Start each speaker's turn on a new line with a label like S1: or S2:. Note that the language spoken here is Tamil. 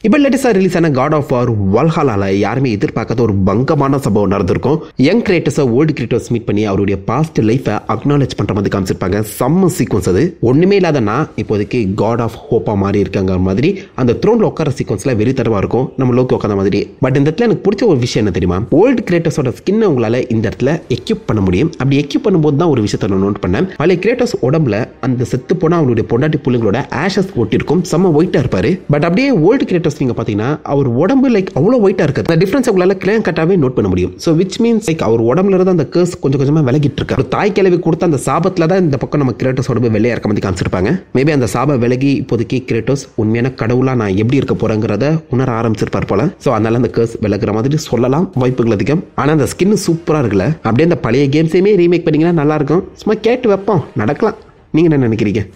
S1: இப்போ லேட்டஸ்டா ரிலீஸ் ஆன காட் ஆஃப் வார் வால்ஹாலால யாருமே எதிர்பார்க்காத ஒரு பங்கமான சம்பவம் நடந்திருக்கும். யங் கிரேட்டஸை ஓல்டு கிரேட்டஸ் மீட் பண்ணி அவருடைய பாஸ்ட் லைஃபை அக்னாலேஜ் பண்ற மாதிரி காமிச்சிருப்பாங்க. செம்ம சீக்வன்ஸ் அது. ஒண்ணுமே இல்லாதனா இப்போதைக்கு காட் ஆஃப் ஹோப்பா மாதிரி இருக்காங்க மாதிரி அந்த த்ரோன்ல உட்கார சீக்வன்ஸ்ல வெறித்தரமா இருக்கும், நம்ம லோக்கி உட்காந்த மாதிரி. பட் இந்த இடத்துல எனக்கு பிடிச்ச ஒரு விஷயம் என்ன தெரியுமா, ஓல்டு கிரேட்டஸோட ஸ்கின்னை உங்களால இந்த இடத்துல எக்யூப் பண்ண முடியும். அப்படி எக்யூப் பண்ணும்போது தான் ஒரு விஷயத்தை நான் நோட் பண்ணேன். பழைய கிரேட்டஸ் உடம்புல அந்த செத்து போனா அவருடைய பொண்டாட்டி புள்ளிங்களோட ஆஷஸ் ஒட்டிருக்கும், செம்ம ஒயிட்டா இருப்பாரு. பட் அப்படியே ஓல்டு கிரேட்டஸ் நீங்க பாத்தீங்கன்னா அவர் உடம்பு லைக் அவ்வளவு ஒயிட்டா இருக்கு. அந்த டிஃபரன்ஸ் உங்களால கிளியர் கட்டாவே நோட் பண்ண முடியும். சோ which means லைக் அவர் உடம்புல இருந்து அந்த கர்ஸ் கொஞ்சம் கொஞ்சமா விலகிட்டு இருக்கு. ஒரு தாய் கிழவி கொடுத்த அந்த சாபத்துல தான் இந்த பக்கம் நம்ம கிரேட்டஸ் உடம்பு வெள்ளையா இருக்க மாதிரி காமிச்சிருப்பாங்க. மேபி அந்த சாப விலகி இப்போதைக்கு கிரேட்டஸ் உண்மையான கடவுளா நான் எப்படி இருக்க போறேங்கிறத உணர ஆரம்பிச்சிருப்பார் போல. சோ அதனால அந்த கர்ஸ் விலகுற மாதிரி சொல்லலாம், வாய்ப்புகள் அதிகம். ஆனா அந்த ஸ்கின் சூப்பரா இருக்குல்ல. அப்படியே அந்த பழைய கேம்ஸையுமே ரீமேக் பண்ணீங்கன்னா நல்லா இருக்கும். சும்மா கேட்டு வைப்போம், நடக்கலாம். நீங்க என்ன நினைக்கிறீங்க?